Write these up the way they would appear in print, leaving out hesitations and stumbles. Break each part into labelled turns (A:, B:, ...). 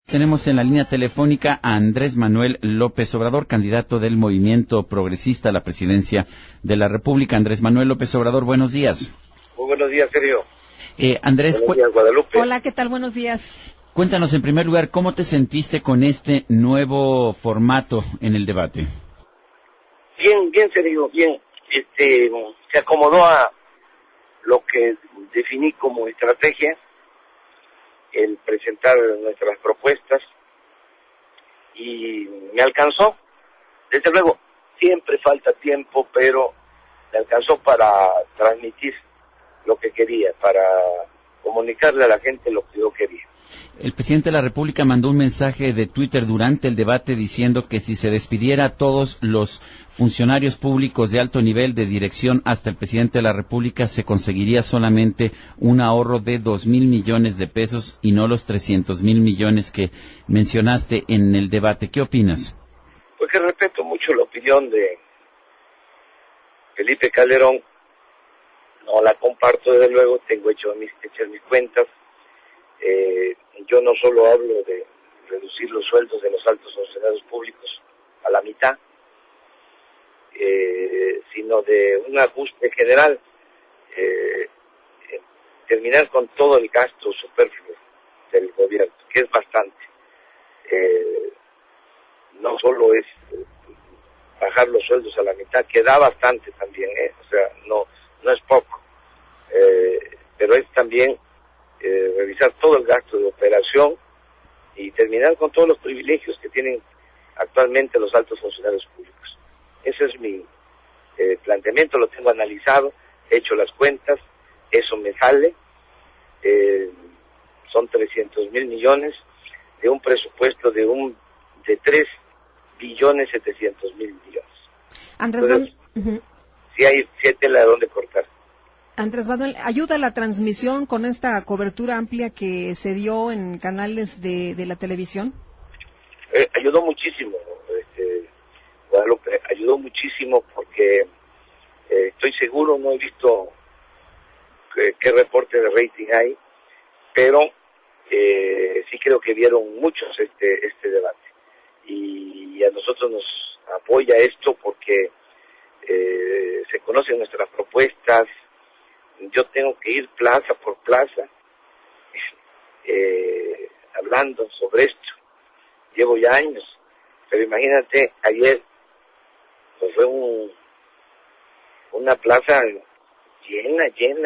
A: Tenemos en la línea telefónica a Andrés Manuel López Obrador, candidato del Movimiento Progresista a la presidencia de la República. Andrés Manuel López Obrador, buenos días.
B: Muy buenos días, Sergio.
A: Andrés,
B: buenos días, Guadalupe.
C: Hola, ¿qué tal? Buenos días.
A: Cuéntanos en primer lugar, ¿cómo te sentiste con este nuevo formato en el debate?
B: Bien, Sergio, bien. Se acomodó a lo que definí como estrategia, el presentar nuestras propuestas, y me alcanzó. Desde luego, siempre falta tiempo, pero me alcanzó para transmitir lo que quería, para comunicarle a la gente lo que yo quería.
A: El presidente de la República mandó un mensaje de Twitter durante el debate diciendo que si se despidiera a todos los funcionarios públicos de alto nivel, de dirección hasta el presidente de la República, se conseguiría solamente un ahorro de 2,000 millones de pesos y no los 300,000 millones que mencionaste en el debate. ¿Qué opinas?
B: Pues que respeto mucho la opinión de Felipe Calderón. No la comparto, desde luego, tengo hechas mis cuentas. Yo no solo hablo de reducir los sueldos de los altos funcionarios públicos a la mitad, sino de un ajuste general, terminar con todo el gasto superfluo del gobierno, que es bastante. No solo es bajar los sueldos a la mitad, que da bastante también, o sea, no es poco, pero es también revisar todo el gasto de operación y terminar con todos los privilegios que tienen actualmente los altos funcionarios públicos. Ese es mi planteamiento, lo tengo analizado, he hecho las cuentas, eso me sale, son 300,000 millones de un presupuesto de 3,700,000 millones.
C: Andrés,
B: si hay tela de dónde cortar.
C: Andrés Manuel, ¿ayuda la transmisión con esta cobertura amplia que se dio en canales de la televisión?
B: Ayudó muchísimo, Guadalupe, ayudó muchísimo porque estoy seguro, no he visto qué reporte de rating hay, pero sí creo que vieron muchos este debate. Y a nosotros nos apoya esto porque se conocen nuestras propuestas. Yo tengo que ir plaza por plaza hablando sobre esto. Llevo ya años, pero imagínate, ayer pues fue una plaza llena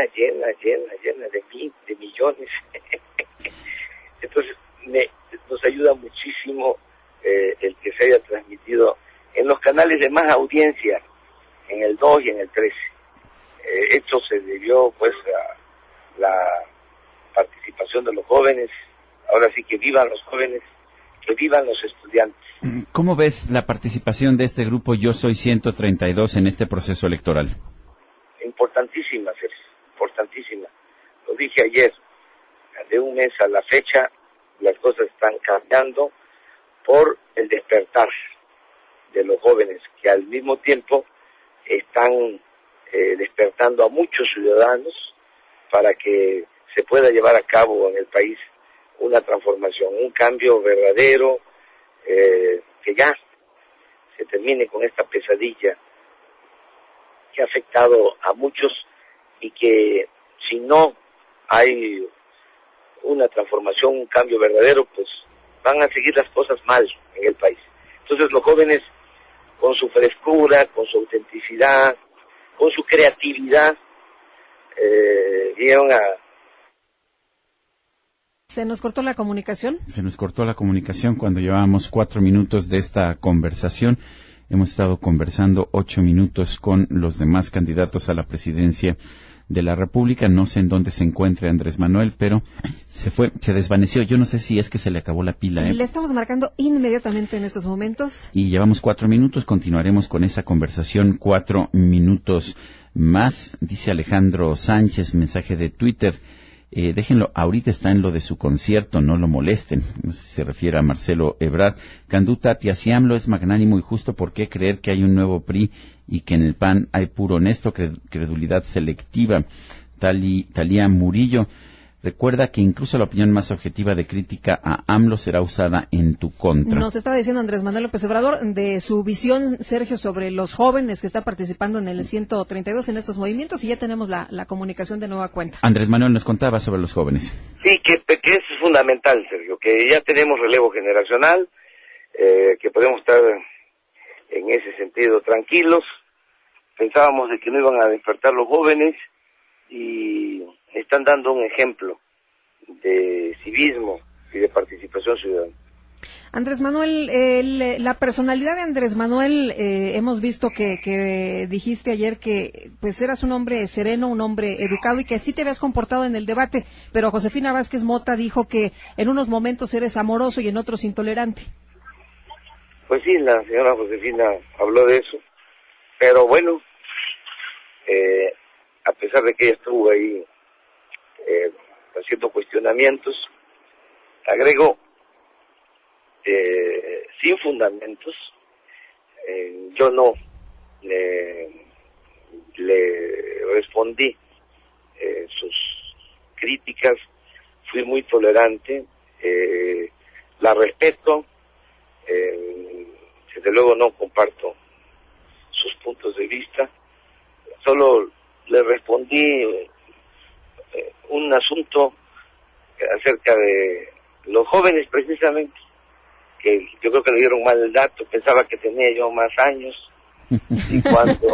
B: de millones. Entonces nos ayuda muchísimo el que se haya transmitido en los canales de más audiencia, en el 2 y en el 13. Esto se debió pues a la participación de los jóvenes. Ahora sí que vivan los jóvenes, que vivan los estudiantes.
A: ¿Cómo ves la participación de este grupo Yo Soy 132 en este proceso electoral?
B: Importantísima, Sergio, importantísima. Lo dije ayer, de un mes a la fecha las cosas están cambiando por el despertar de los jóvenes, que al mismo tiempo están despertando a muchos ciudadanos para que se pueda llevar a cabo en el país una transformación, un cambio verdadero, que ya se termine con esta pesadilla que ha afectado a muchos y que si no hay una transformación, un cambio verdadero, pues van a seguir las cosas mal en el país. Entonces los jóvenes, con su frescura, con su autenticidad, con su creatividad, vieron a...
C: ¿Se nos cortó la comunicación?
A: Se nos cortó la comunicación cuando llevábamos 4 minutos de esta conversación. Hemos estado conversando 8 minutos con los demás candidatos a la presidencia de la República. No sé en dónde se encuentre Andrés Manuel, pero se desvaneció. Yo no sé si es que se le acabó la pila.
C: Le estamos marcando inmediatamente en estos momentos.
A: Y llevamos 4 minutos, continuaremos con esa conversación 4 minutos más. Dice Alejandro Sánchez, mensaje de Twitter. Déjenlo, ahorita está en lo de su concierto, no lo molesten. No sé si se refiere a Marcelo Ebrard. Candú Tapia, si AMLO es magnánimo y justo, ¿por qué creer que hay un nuevo PRI y que en el PAN hay puro honesto, credulidad selectiva? Talía Murillo, Recuerda que incluso la opinión más objetiva de crítica a AMLO será usada en tu contra.
C: Nos estaba diciendo Andrés Manuel López Obrador de su visión, Sergio, sobre los jóvenes que están participando en el 132 en estos movimientos, y ya tenemos la comunicación de nueva cuenta.
A: Andrés Manuel nos contaba sobre los jóvenes.
B: Sí, que es fundamental, Sergio, que ya tenemos relevo generacional, que podemos estar en ese sentido tranquilos. Pensábamos de que no iban a despertar los jóvenes y están dando un ejemplo de civismo y de participación ciudadana.
C: Andrés Manuel, la personalidad de Andrés Manuel, hemos visto que dijiste ayer que pues eras un hombre sereno, un hombre educado y que así te habías comportado en el debate, pero Josefina Vázquez Mota dijo que en unos momentos eres amoroso y en otros intolerante.
B: Pues sí, la señora Josefina habló de eso, pero bueno, a pesar de que ella estuvo ahí haciendo cuestionamientos, agrego sin fundamentos, yo no le respondí sus críticas, fui muy tolerante, la respeto, desde luego no comparto sus puntos de vista, solo le respondí un asunto acerca de los jóvenes precisamente, que yo creo que le dieron mal el dato, pensaba que tenía yo más años, y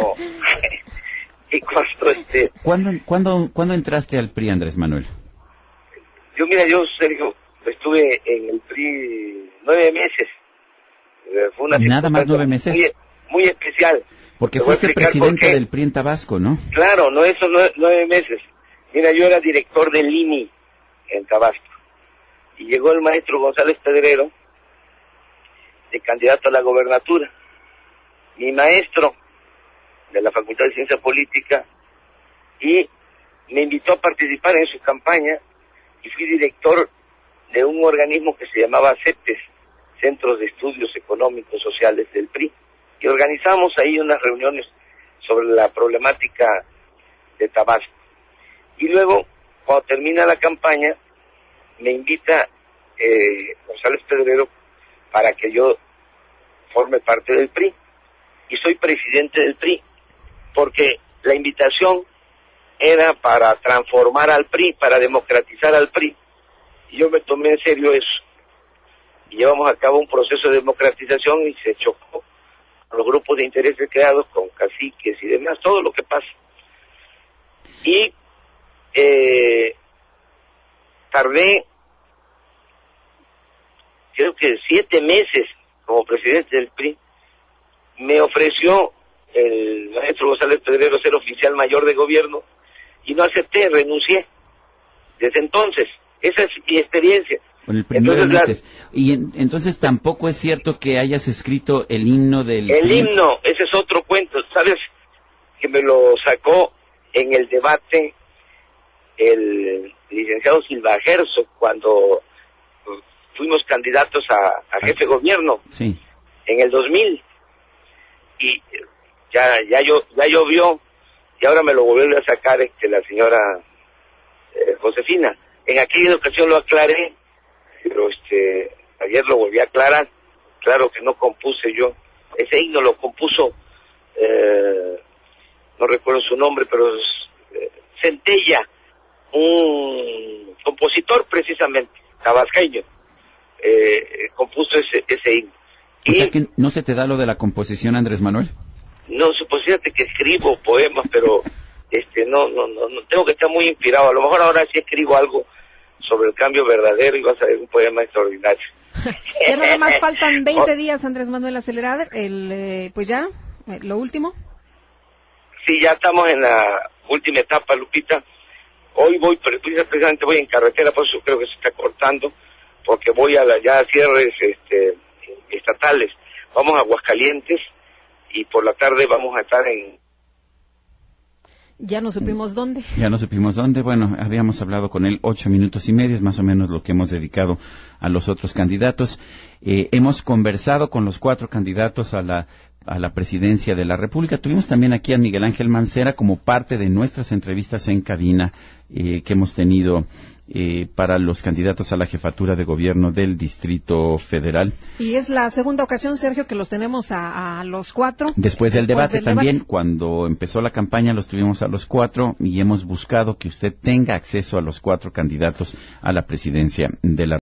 A: ¿Cuándo entraste al PRI, Andrés Manuel?
B: Yo, Sergio, estuve en el PRI 9 meses, fue una
A: ¿Nada más 9 meses?
B: Muy especial.
A: Porque fuiste presidente del PRI en Tabasco, ¿no?
B: Claro, no esos 9 meses. Mira, yo era director del INI en Tabasco, y llegó el maestro González Pedrero, de candidato a la gobernatura. Mi maestro de la Facultad de Ciencia Política, y me invitó a participar en su campaña, y fui director de un organismo que se llamaba CETES, Centros de Estudios Económicos Sociales del PRI, y organizamos ahí unas reuniones sobre la problemática de Tabasco. Y luego, cuando termina la campaña, me invita González Pedrero para que yo forme parte del PRI, y soy presidente del PRI, porque la invitación era para transformar al PRI, para democratizar al PRI, y yo me tomé en serio eso, y llevamos a cabo un proceso de democratización, y se chocó con los grupos de intereses creados, con caciques y demás, todo lo que pasa. Y tardé, creo que 7 meses como presidente del PRI. Me ofreció el maestro González Pedrero ser oficial mayor de gobierno, y no acepté, renuncié. Desde entonces, esa es mi experiencia.
A: Con el primer meses. Y entonces tampoco es cierto que hayas escrito el himno del...
B: El himno, ese es otro cuento, ¿sabes? Que me lo sacó en el debate el licenciado Silva Herzog, cuando fuimos candidatos a jefe de gobierno,
A: sí,
B: en el 2000, y ya llovió, y ahora me lo volvió a sacar la señora Josefina. En aquella ocasión lo aclaré, pero ayer lo volví a aclarar. Claro que no compuse yo, ese himno lo compuso, no recuerdo su nombre, pero Centella, un compositor precisamente, tabasqueño, compuso ese himno.
A: O sea que no se te da lo de la composición, Andrés Manuel.
B: No, supósite que escribo poemas, pero no tengo que estar muy inspirado. A lo mejor ahora sí escribo algo sobre el cambio verdadero y va a salir un poema extraordinario.
C: Ya nada más faltan 20 días, Andrés Manuel, acelerar lo último.
B: Sí, ya estamos en la última etapa, Lupita. Hoy precisamente voy en carretera, por eso creo que se está cortando, porque voy a ya cierres estatales. Vamos a Aguascalientes, y por la tarde vamos a estar en...
C: Ya no supimos dónde.
A: Bueno, habíamos hablado con él 8 minutos y medio, es más o menos lo que hemos dedicado a los otros candidatos. Hemos conversado con los 4 candidatos a la presidencia de la República. Tuvimos también aquí a Miguel Ángel Mancera como parte de nuestras entrevistas en cabina que hemos tenido para los candidatos a la jefatura de gobierno del Distrito Federal.
C: Y es la segunda ocasión, Sergio, que los tenemos a los 4.
A: Después del debate también, cuando empezó la campaña los tuvimos a los 4 y hemos buscado que usted tenga acceso a los 4 candidatos a la presidencia de la